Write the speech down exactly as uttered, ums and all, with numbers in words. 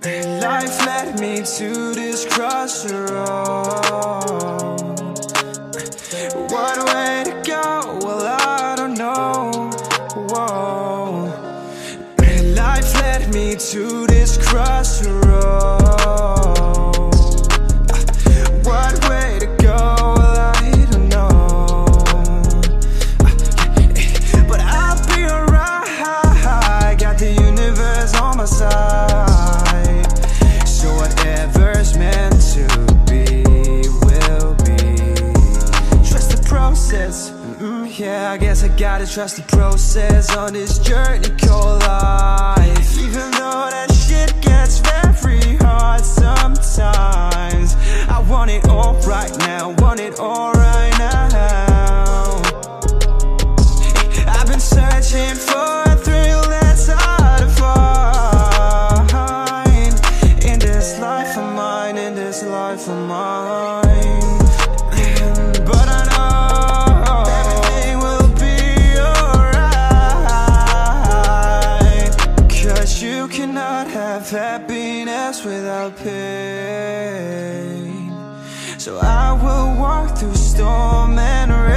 Life led me to this crossroad. What way to go? Well, I don't know. Whoa. Life led me to this crossroad. What way to go? Well, I don't know. But I'll be alright. Got the universe on my side. So whatever's meant to be will be. Trust the process. Mm, yeah, I guess I gotta trust the process on this journey called life. Even though that shit gets very hard sometimes, I want it all right now, want it all right now. I've been searching for a thrill that's hard to find in this life of mine, in this life of mine. But I know everything will be alright, 'cause you cannot have happiness without pain. So I will walk through storm and rain.